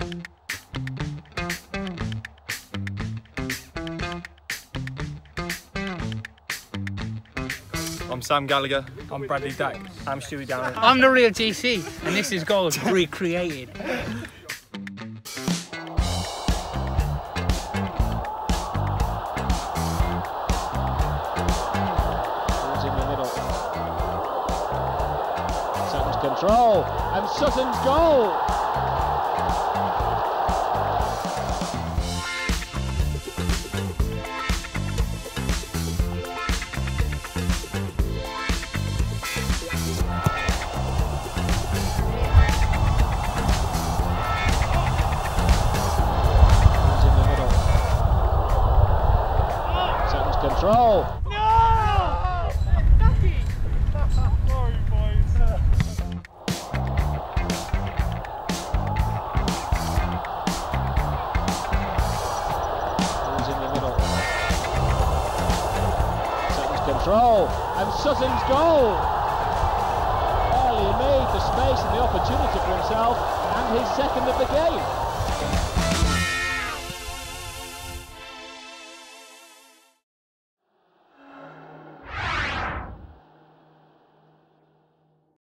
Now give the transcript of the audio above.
I'm Sam Gallagher. I'm Bradley Dack. I'm Stewie Downey. I'm the real GC, and this is goals recreated. Who's in the middle? Sutton's control, and Sutton's goal! Control. No! Sorry, boys. Who's in the middle? Sutton's control, and Sutton's goal. Well, he made the space and the opportunity for himself, and his second of the game.